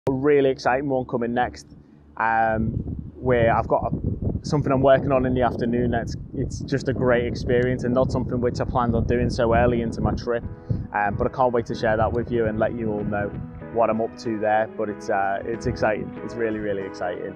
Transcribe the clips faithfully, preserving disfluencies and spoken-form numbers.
A really exciting one coming next, um, where I've got a, something I'm working on in the afternoon. That's it's just a great experience and not something which I planned on doing so early into my trip. Um, but I can't wait to share that with you and let you all know what I'm up to there. But it's uh, it's exciting. It's really really exciting.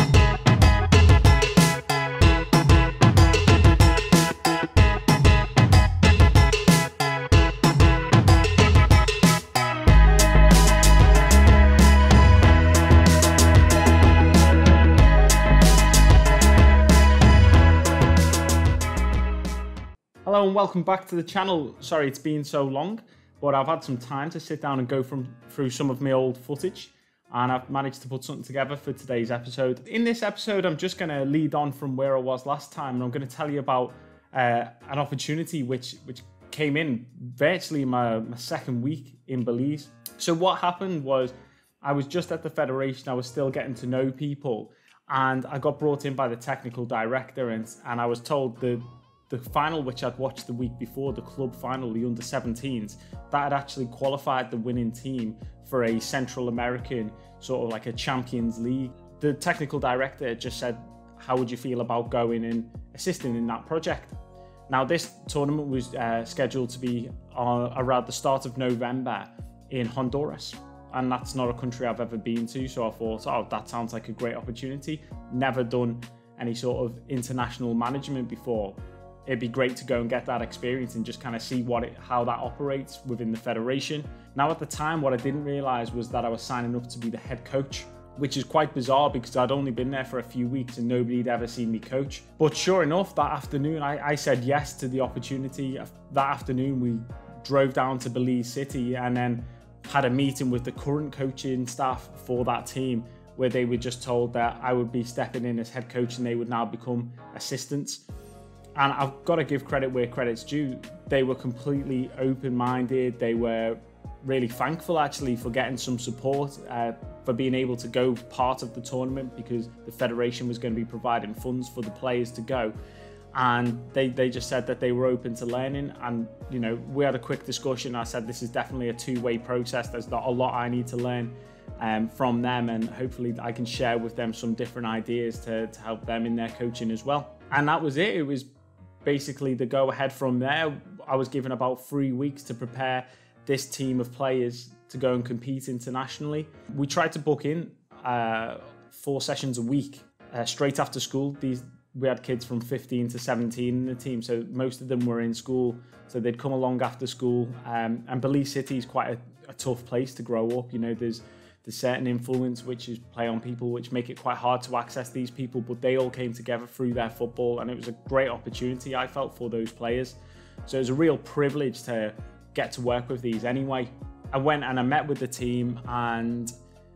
Hello and welcome back to the channel. Sorry it's been so long, but I've had some time to sit down and go from through some of my old footage, and I've managed to put something together for today's episode. In this episode, I'm just going to lead on from where I was last time, and I'm going to tell you about uh, an opportunity which which came in virtually my, my second week in Belize. So what happened was I was just at the federation, I was still getting to know people, and I got brought in by the technical director, and, and I was told that the final which I'd watched the week before, the club final, the under seventeens, that had actually qualified the winning team for a Central American, sort of like a Champions League. The technical director just said, how would you feel about going and assisting in that project? Now this tournament was uh, scheduled to be uh, around the start of November in Honduras, and that's not a country I've ever been to, so I thought, oh, that sounds like a great opportunity. Never done any sort of international management before. It'd be great to go and get that experience and just kind of see what it, how that operates within the federation. Now at the time, what I didn't realize was that I was signing up to be the head coach, which is quite bizarre because I'd only been there for a few weeks and nobody had ever seen me coach. But sure enough, that afternoon, I, I said yes to the opportunity. That afternoon, we drove down to Belize City and then had a meeting with the current coaching staff for that team, where they were just told that I would be stepping in as head coach and they would now become assistants. And I've got to give credit where credit's due. They were completely open-minded. They were really thankful actually for getting some support, uh, for being able to go part of the tournament, because the federation was going to be providing funds for the players to go. And they, they just said that they were open to learning. And, you know, we had a quick discussion. I said, this is definitely a two-way process. There's not a lot I need to learn um, from them. And hopefully I can share with them some different ideas to, to help them in their coaching as well. And that was it. It was basically the go ahead from there. I was given about three weeks to prepare this team of players to go and compete internationally. We tried to book in uh, four sessions a week, uh, straight after school. These we had kids from fifteen to seventeen in the team, so most of them were in school, so they'd come along after school. Um, and Belize City is quite a, a tough place to grow up. You know, there's There's certain influence which is play on people which make it quite hard to access these people, but they all came together through their football, and it was a great opportunity, I felt, for those players. So it was a real privilege to get to work with these anyway. I went and I met with the team, and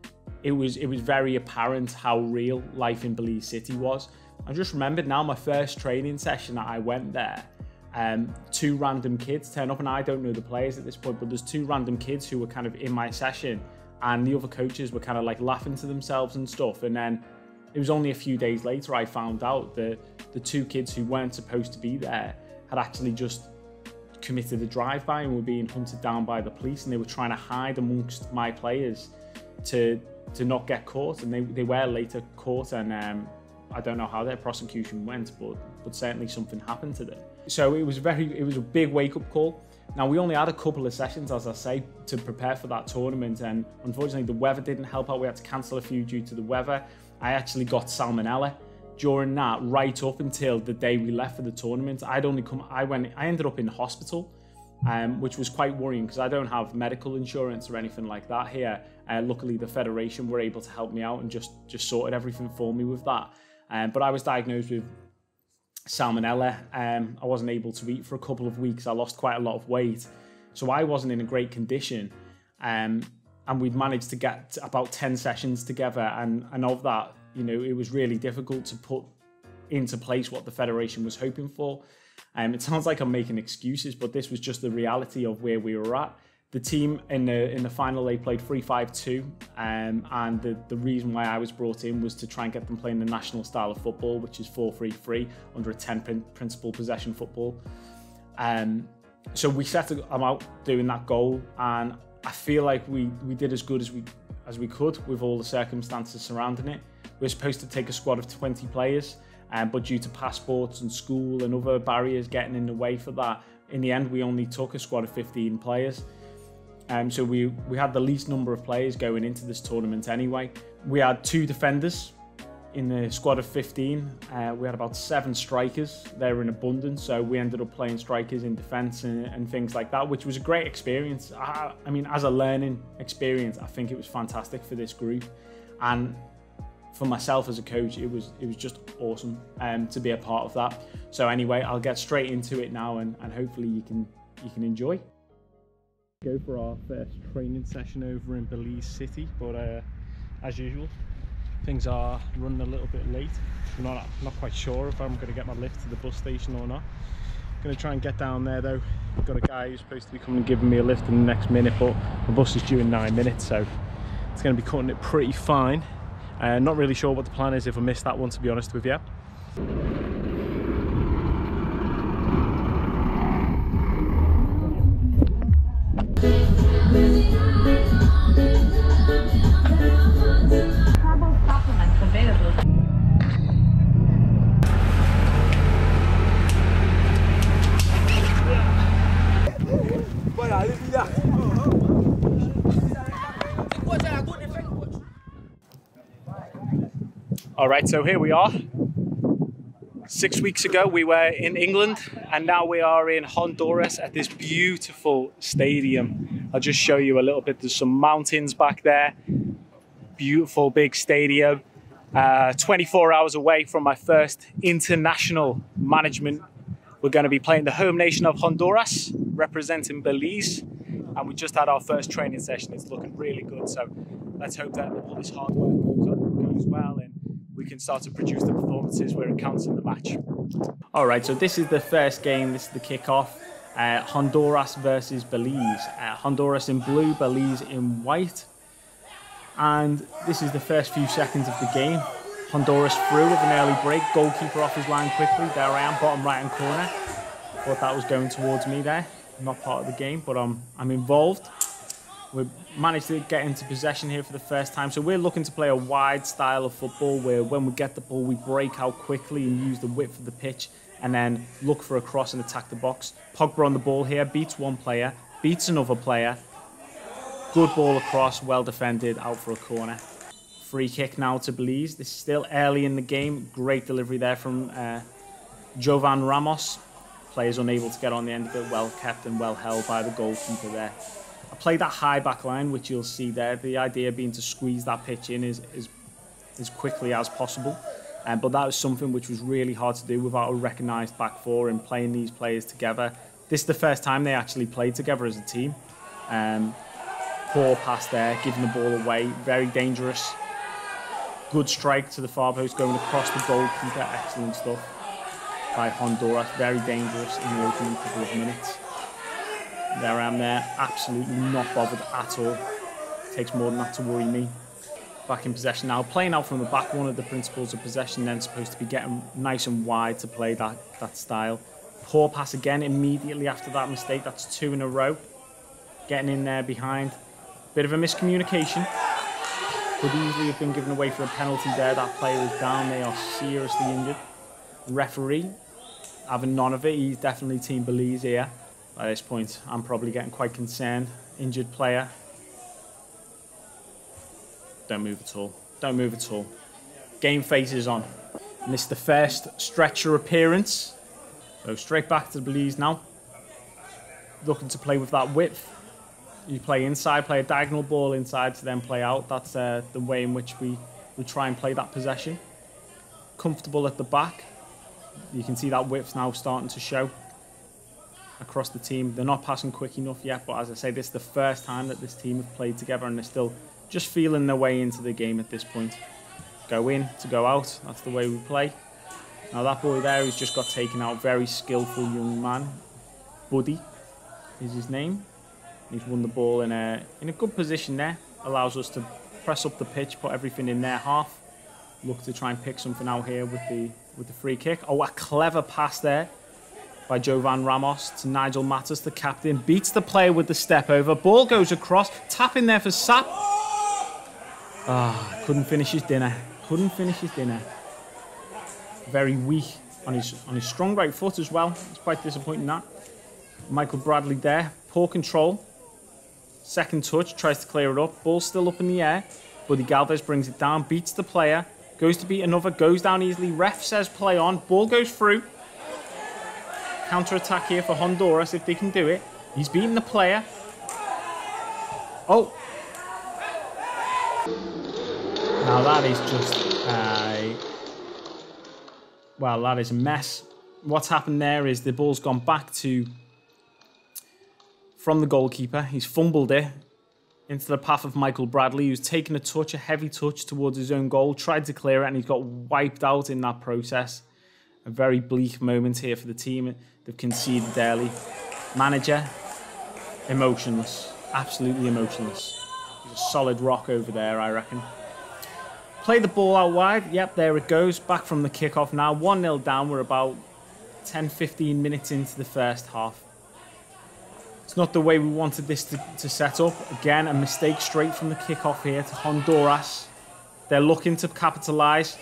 it was it was very apparent how real life in Belize City was. I just remembered now my first training session that I went there, um, two random kids turn up, and I don't know the players at this point, but there's two random kids who were kind of in my session, and the other coaches were kind of like laughing to themselves and stuff. And then it was only a few days later I found out that the two kids who weren't supposed to be there had actually just committed a drive-by and were being hunted down by the police, and they were trying to hide amongst my players to to not get caught. And they, they were later caught, and um, I don't know how their prosecution went, but but certainly something happened to them. So it was very it was a big wake-up call. Now, we only had a couple of sessions, as I say, to prepare for that tournament, and unfortunately the weather didn't help out. We had to cancel a few due to the weather. I actually got salmonella during that, right up until the day we left for the tournament. I'd only come, I went, I ended up in hospital, um, which was quite worrying because I don't have medical insurance or anything like that here. Uh, luckily, the federation were able to help me out and just, just sorted everything for me with that. Um, but I was diagnosed with salmonella. Um, I wasn't able to eat for a couple of weeks. I lost quite a lot of weight, so I wasn't in a great condition. Um, and we'd managed to get about ten sessions together, and, and of that, you know, it was really difficult to put into place what the federation was hoping for. Um, it sounds like I'm making excuses, but this was just the reality of where we were at. The team in the in the final, they played three five two, um, and the, the reason why I was brought in was to try and get them playing the national style of football, which is four three three, under a ten principal possession football. Um, so we set about doing that goal, and I feel like we, we did as good as we as we could with all the circumstances surrounding it. We were supposed to take a squad of twenty players, um, but due to passports and school and other barriers getting in the way for that, in the end we only took a squad of fifteen players. Um, so we, we had the least number of players going into this tournament anyway. We had two defenders in the squad of fifteen. Uh, we had about seven strikers. They were in abundance, so we ended up playing strikers in defence and, and things like that, which was a great experience. I, I mean, as a learning experience, I think it was fantastic for this group. And for myself as a coach, it was it was just awesome um, to be a part of that. So anyway, I'll get straight into it now, and, and hopefully you can you can enjoy. Go for our first training session over in Belize City, but uh, as usual, things are running a little bit late. I'm not not quite sure if I'm going to get my lift to the bus station or not. I'm going to try and get down there though. I've got a guy who's supposed to be coming and giving me a lift in the next minute, but the bus is due in nine minutes, so it's going to be cutting it pretty fine. Uh, not really sure what the plan is if I miss that one, to be honest with you. Supplements available. All right, so here we are. Six weeks ago we were in England, and now we are in Honduras at this beautiful stadium. I'll just show you a little bit. There's some mountains back there. Beautiful big stadium. Uh, twenty-four hours away from my first international management. We're going to be playing the home nation of Honduras, representing Belize. And we just had our first training session. It's looking really good. So let's hope that all this hard work goes, on, goes well, and we can start to produce the performances where it counts in the match. All right, so this is the first game. This is the kickoff. Uh, Honduras versus Belize. Uh, Honduras in blue, Belize in white. And this is the first few seconds of the game. Honduras through with an early break. Goalkeeper off his line quickly. There I am, bottom right hand corner. Thought that was going towards me there. Not part of the game, but um, I'm involved. We've managed to get into possession here for the first time. So we're looking to play a wide style of football where when we get the ball, we break out quickly and use the width of the pitch and then look for a cross and attack the box. Pogba on the ball here, beats one player, beats another player. Good ball across, well defended, out for a corner. Free kick now to Belize. This is still early in the game. Great delivery there from uh, Jovan Ramos. Players unable to get on the end of it, well kept and well held by the goalkeeper there. I played that high back line, which you'll see there. The idea being to squeeze that pitch in as, as, as quickly as possible. Um, but that was something which was really hard to do without a recognised back four and playing these players together. This is the first time they actually played together as a team. Um, poor pass there, giving the ball away, very dangerous. Good strike to the far post, going across the goalkeeper, excellent stuff by Honduras, very dangerous in the opening couple of minutes. There I am there, absolutely not bothered at all. Takes more than that to worry me. Back in possession now, playing out from the back. One of the principles of possession then supposed to be getting nice and wide to play that, that style. Poor pass again immediately after that mistake. That's two in a row. Getting in there behind. Bit of a miscommunication. Could easily have been given away for a penalty there. That player is down. They are seriously injured. Referee having none of it. He's definitely Team Belize here. At this point, I'm probably getting quite concerned. Injured player. Don't move at all. Don't move at all. Game faces on. And this is the first stretcher appearance. So straight back to Belize now. Looking to play with that width. You play inside, play a diagonal ball inside to then play out. That's uh, the way in which we, we try and play that possession. Comfortable at the back. You can see that width now starting to show across the team. They're not passing quick enough yet, but as I say, this is the first time that this team have played together and they're still just feeling their way into the game at this point. Go in to go out, that's the way we play. Now that boy there who's just got taken out, very skillful young man. Buddy is his name. He's won the ball in a, in a good position there. Allows us to press up the pitch, put everything in their half. Look to try and pick something out here with the, with the free kick. Oh, a clever pass there by Jovan Ramos to Nigel Matters, the captain. Beats the player with the step over. Ball goes across. Tap in there for Sap. Ah, couldn't finish his dinner. Couldn't finish his dinner. Very weak on his on his strong right foot as well. It's quite disappointing that. Michael Bradley there, poor control. Second touch, tries to clear it up. Ball still up in the air. Buddy Galvez brings it down, beats the player. Goes to beat another, goes down easily. Ref says play on. Ball goes through. Counter-attack here for Honduras if they can do it. He's beating the player. Oh. Now that is just a... Well, that is a mess. What's happened there is the ball's gone back to... From the goalkeeper. He's fumbled it into the path of Michael Bradley, who's taken a touch, a heavy touch towards his own goal, tried to clear it, and he's got wiped out in that process. A very bleak moment here for the team. They've conceded early. Manager, emotionless. Absolutely emotionless. He's a solid rock over there, I reckon. Play the ball out wide. Yep, there it goes. Back from the kickoff now. one nil down. We're about ten fifteen minutes into the first half. It's not the way we wanted this to, to set up. Again, a mistake straight from the kickoff here to Honduras. They're looking to capitalise.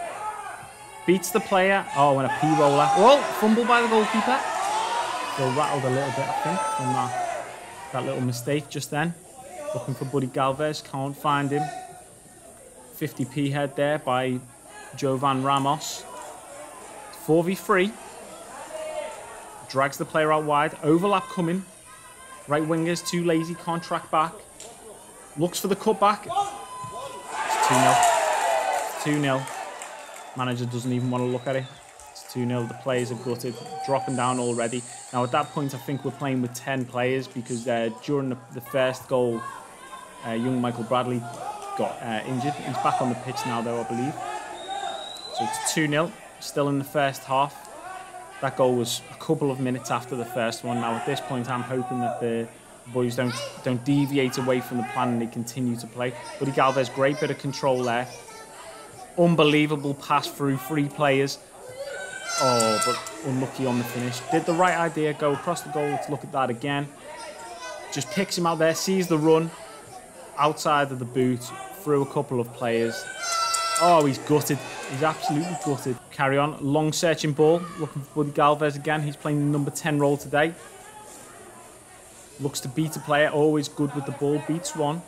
Beats the player. Oh, and a P-roller. Oh, fumble by the goalkeeper. Still rattled a little bit, I think, from that, that little mistake just then. Looking for Buddy Galvez. Can't find him. fifty p head there by Jovan Ramos. four v three. Drags the player out wide. Overlap coming. Right wingers, too lazy, can't track back. Looks for the cutback. It's two nil. two nil. Manager doesn't even want to look at it. It's two nil. The players are gutted, dropping down already. Now at that point, I think we're playing with ten players because uh, during the, the first goal, uh, young Michael Bradley got uh, injured. He's back on the pitch now, though, I believe. So it's two nil. Still in the first half. That goal was a couple of minutes after the first one. Now, at this point, I'm hoping that the boys don't don't deviate away from the plan and they continue to play. Buddy Galvez, great bit of control there. Unbelievable pass through three players. Oh, but unlucky on the finish. Did the right idea, go across the goal. Let's look at that again. Just picks him out there, sees the run. Outside of the boot, through a couple of players. Oh, he's gutted. He's absolutely gutted. Carry on. Long searching ball. Looking for Buddy Galvez again. He's playing the number ten role today. Looks to beat a player. Always good with the ball. Beats one.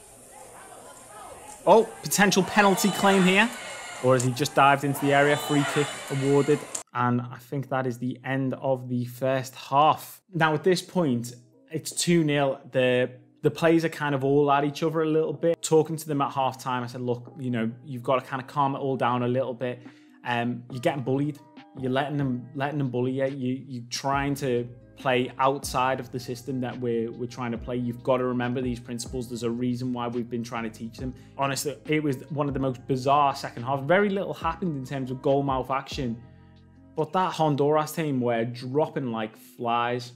Oh, potential penalty claim here. Or has he just dived into the area? Free kick awarded. And I think that is the end of the first half. Now, at this point, it's two nil. The... The players are kind of all at each other a little bit. Talking to them at half time, I said, look, you know, you've got to kind of calm it all down a little bit. Um, you're getting bullied. You're letting them letting them bully you. you. You're trying to play outside of the system that we're, we're trying to play. You've got to remember these principles. There's a reason why we've been trying to teach them. Honestly, it was one of the most bizarre second half. Very little happened in terms of goal mouth action. But that Honduras team were dropping like flies.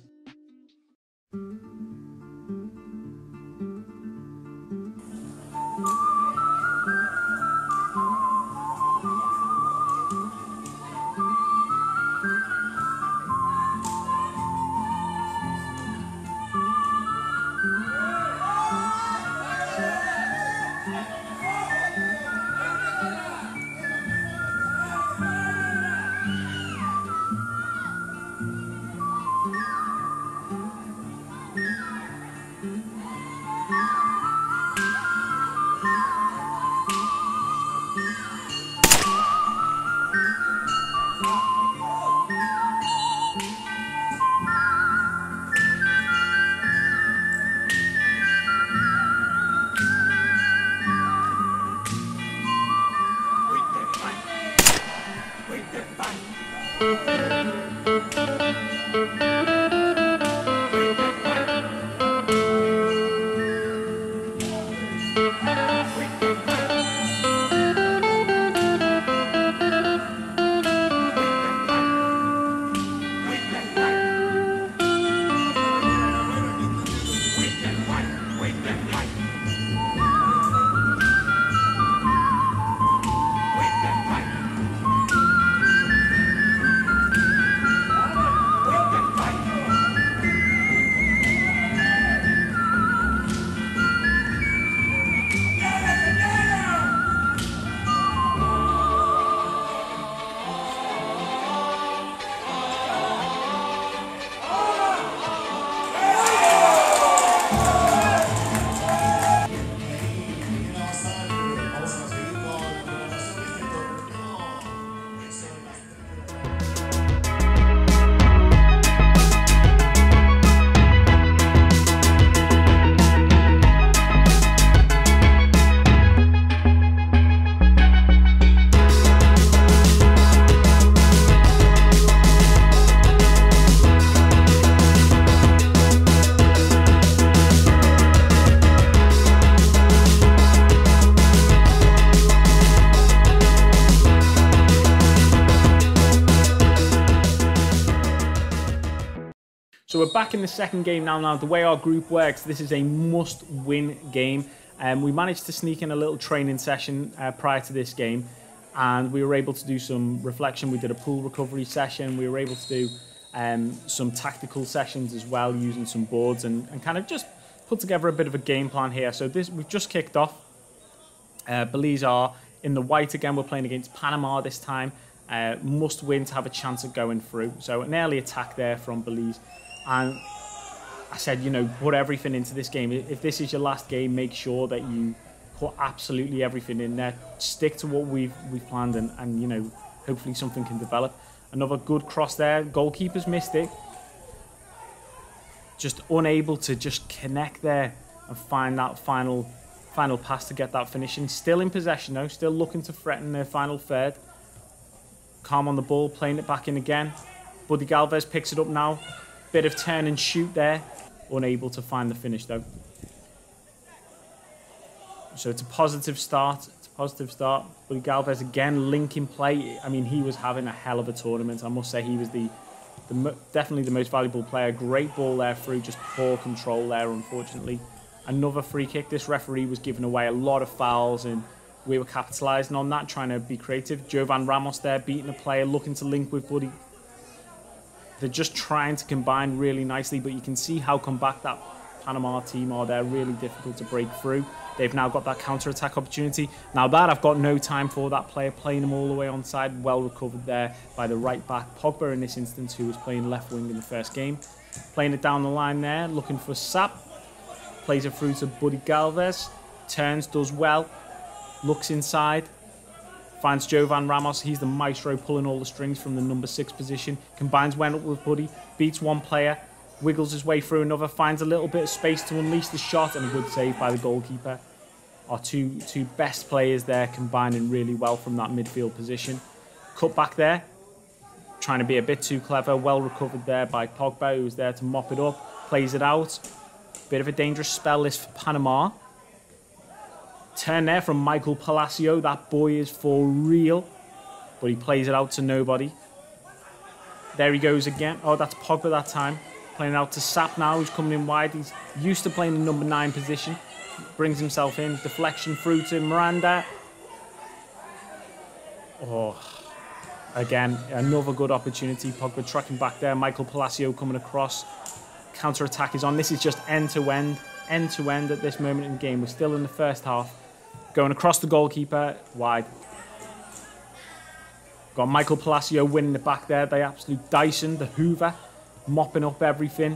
we're back in the second game now. Now, the way our group works, this is a must-win game. Um, we managed to sneak in a little training session uh, prior to this game, and we were able to do some reflection. We did a pool recovery session. We were able to do um, some tactical sessions as well, using some boards, and, and kind of just put together a bit of a game plan here. So this we've just kicked off. Uh, Belize are in the white again. We're playing against Panama this time. Uh, must win to have a chance of going through. So an early attack there from Belize. And I said, you know, put everything into this game. If this is your last game, make sure that you put absolutely everything in there. Stick to what we've we've planned, and, and you know, hopefully something can develop. Another good cross there. Goalkeeper's missed it. Just unable to just connect there and find that final final pass to get that finishing. Still in possession though. Still looking to threaten their final third. Calm on the ball, playing it back in again. Buddy Galvez picks it up now. Bit of turn and shoot there. Unable to find the finish though. So it's a positive start. It's a positive start. Buddy Galvez again, linking play. I mean, he was having a hell of a tournament. I must say he was the, the definitely the most valuable player. Great ball there through, just poor control there, unfortunately. Another free kick. This referee was giving away a lot of fouls, and we were capitalising on that, trying to be creative. Jovan Ramos there, beating a player, looking to link with Buddy. They're just trying to combine really nicely, but you can see how compact that Panama team are. They're really difficult to break through. They've now got that counter-attack opportunity. Now that I've got no time for that player, playing them all the way onside. Well recovered there by the right back. Pogba in this instance, who was playing left wing in the first game. Playing it down the line there, looking for Sap. Plays it through to Buddy Galvez. Turns, does well. Looks inside, finds Jovan Ramos. He's the maestro, pulling all the strings from the number six position. Combines well up with Buddy, beats one player, wiggles his way through another, finds a little bit of space to unleash the shot, and a good save by the goalkeeper. Our two, two best players there combining really well from that midfield position. Cut back there, trying to be a bit too clever. Well recovered there by Pogba, who's there to mop it up, plays it out. Bit of a dangerous spell this for Panama. Turn there from Michael Palacio. That boy is for real. But he plays it out to nobody. There he goes again. Oh, that's Pogba that time. Playing it out to Sap now, who's coming in wide. He's used to playing the number nine position. Brings himself in. Deflection through to Miranda. Oh, again, another good opportunity. Pogba tracking back there. Michael Palacio coming across. Counter-attack is on. This is just end-to-end. End-to-end at this moment in the game. We're still in the first half. Going across the goalkeeper, wide. Got Michael Palacio winning it back there. The absolute Dyson, the Hoover, mopping up everything.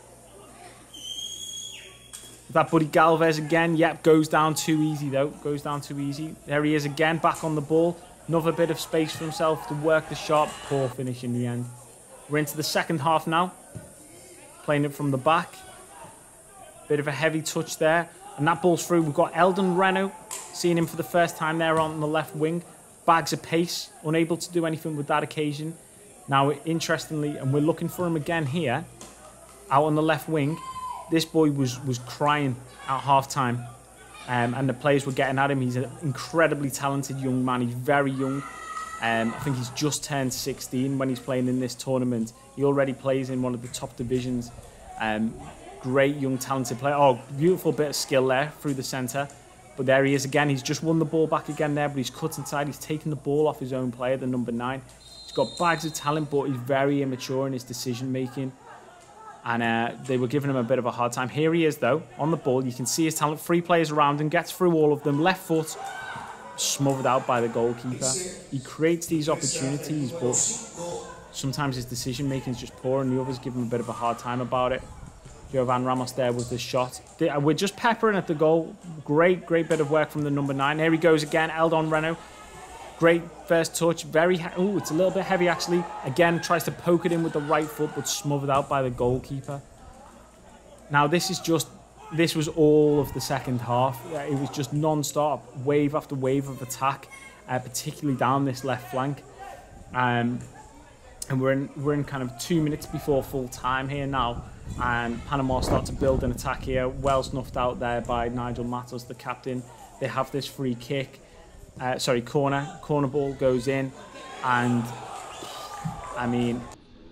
That Buddy Galvez again. Yep, goes down too easy though. Goes down too easy. There he is again, back on the ball. Another bit of space for himself to work the shot. Poor finish in the end. We're into the second half now. Playing it from the back. Bit of a heavy touch there. And that ball's through. We've got Eldon Reno. Seeing him for the first time there on the left wing. Bags of pace. Unable to do anything with that occasion. Now, interestingly, and we're looking for him again here. Out on the left wing. This boy was, was crying at half-time. Um, and the players were getting at him. He's an incredibly talented young man. He's very young. Um, I think he's just turned sixteen when he's playing in this tournament. He already plays in one of the top divisions. Um, Great young talented player. Oh, beautiful bit of skill there through the centre. But there he is again. He's just won the ball back again there, but he's cut inside. He's taken the ball off his own player, the number nine. He's got bags of talent, but he's very immature in his decision making. And uh, they were giving him a bit of a hard time. Here he is though, on the ball. You can see his talent. Three players around him, gets through all of them. Left foot, smothered out by the goalkeeper. He creates these opportunities, but sometimes his decision making is just poor, and the others give him a bit of a hard time about it. Jovan Ramos there with the shot. We're just peppering at the goal. Great, great bit of work from the number nine. Here he goes again, Eldon Reno. Great first touch. Very, oh, it's a little bit heavy actually. Again, tries to poke it in with the right foot, but smothered out by the goalkeeper. Now this is just, this was all of the second half. It was just non-stop, wave after wave of attack, uh, particularly down this left flank. Um, and we're in, we're in kind of two minutes before full time here now. And Panama start to build an attack here. Well snuffed out there by Nigel Matos, the captain. They have this free kick. Uh, sorry, corner. Corner ball goes in. And, I mean,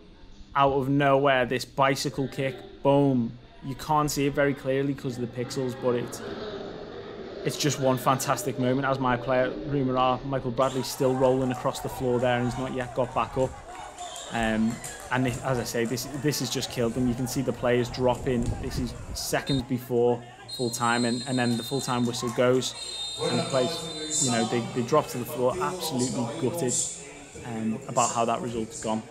out of nowhere, this bicycle kick, boom. You can't see it very clearly because of the pixels, but it's it's just one fantastic moment. As my player, rumour are, Michael Bradley's still rolling across the floor there and he's not yet got back up. Um, and this, as I say, this this has just killed them. You can see the players dropping. This is seconds before full time, and, and then the full time whistle goes, and the players, you know, they, they drop to the floor, absolutely gutted um, about how that result's gone.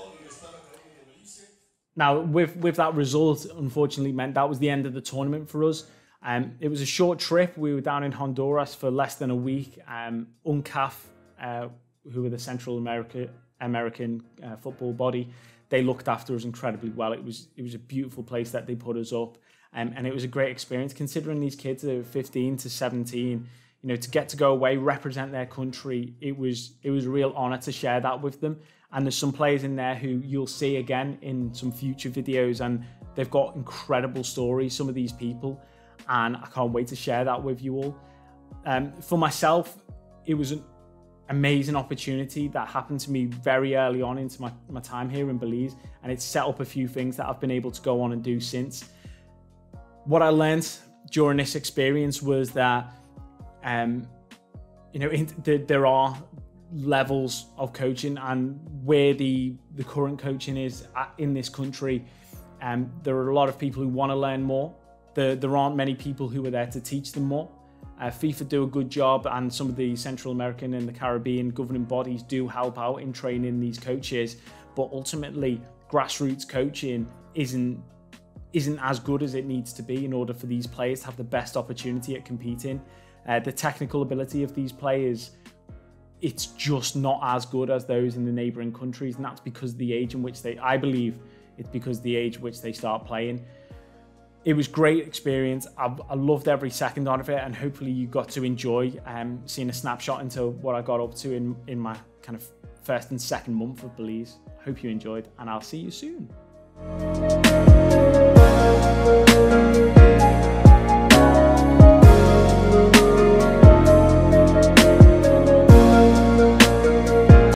Now, with, with that result, unfortunately, meant that was the end of the tournament for us. Um, it was a short trip. We were down in Honduras for less than a week. Um, UNCAF, uh, who were the Central America, American uh, football body, they looked after us incredibly well. It was it was a beautiful place that they put us up, um, and it was a great experience. Considering these kids are fifteen to seventeen, you know, to get to go away, represent their country, it was it was a real honour to share that with them. And there's some players in there who you'll see again in some future videos, and they've got incredible stories, some of these people, and I can't wait to share that with you all. Um, for myself, it was an amazing opportunity that happened to me very early on into my, my time here in Belize, and it's set up a few things that I've been able to go on and do since. What I learned during this experience was that, um, you know, in, the, there are levels of coaching, and where the the current coaching is at, in this country, um, there are a lot of people who want to learn more. There, there aren't many people who are there to teach them more. Uh, FIFA do a good job, and some of the Central American and the Caribbean governing bodies do help out in training these coaches, but ultimately grassroots coaching isn't isn't as good as it needs to be in order for these players to have the best opportunity at competing. Uh, the technical ability of these players, it's just not as good as those in the neighbouring countries, and that's because of the age in which they, I believe it's because of the age in which they start playing. It was great experience. I, I loved every second of it, and hopefully you got to enjoy um, seeing a snapshot into what I got up to in, in my kind of first and second month of Belize. Hope you enjoyed, and I'll see you soon.